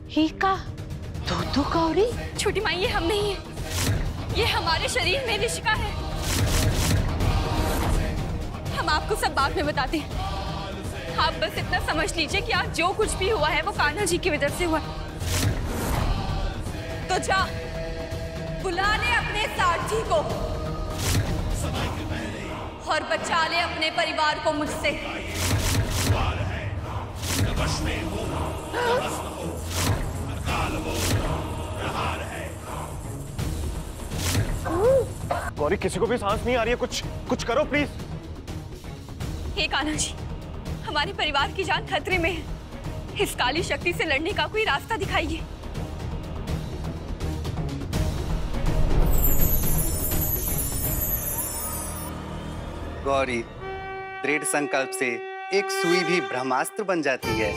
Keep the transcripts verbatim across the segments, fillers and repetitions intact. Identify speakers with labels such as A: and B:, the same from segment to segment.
A: ही का दो दो कौड़ी?
B: छोटी माई, ये हम नहीं है, ये हमारे शरीर में रिशिका है। हम आपको सब बाद में बताते हैं। आप बस इतना समझ लीजिए कि आज जो कुछ भी हुआ है वो कान्हा जी की वजह से हुआ। तो जा बुला ले अपने सारथी को और बचा ले अपने परिवार को मुझसे।
C: गौरी, किसी को भी सांस नहीं आ रही है, कुछ कुछ करो प्लीज।
B: हे कान्हा जी, हमारे परिवार की जान खतरे में है। इस काली शक्ति से लड़ने का कोई रास्ता दिखाइए।
D: गौरी, दृढ़ संकल्प से एक सुई भी ब्रह्मास्त्र बन जाती है।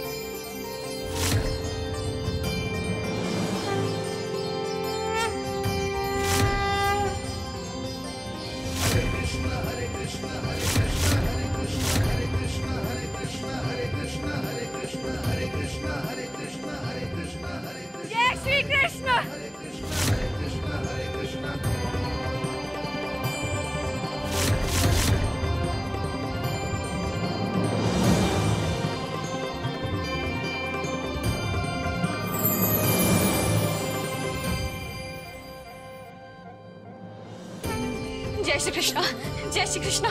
B: जय श्री कृष्ण। जय श्री कृष्णा, जय श्री कृष्णा।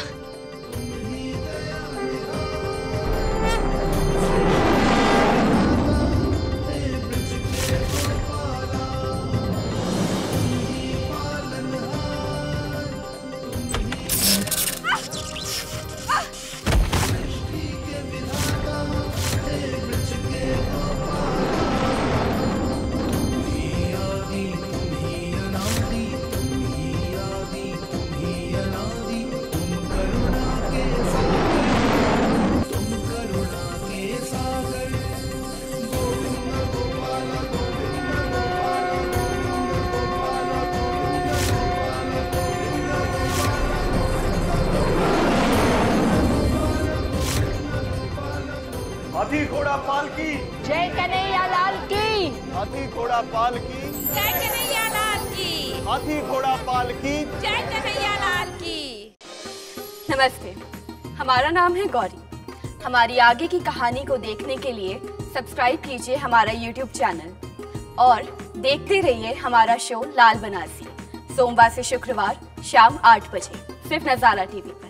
C: हाथी घोड़ा पाल की
A: जय कन्हैया लाल की।
C: हाथी घोड़ा पाल की
B: जय कन्हैया लाल की।
C: हाथी घोड़ा पाल की
B: जय कन्हैया लाल की। नमस्ते, हमारा नाम है गौरी। हमारी आगे की कहानी को देखने के लिए सब्सक्राइब कीजिए हमारा यूट्यूब चैनल और देखते रहिए हमारा शो लाल बनारसी, सोमवार से शुक्रवार शाम आठ बजे सिर्फ नज़ारा टीवी पर।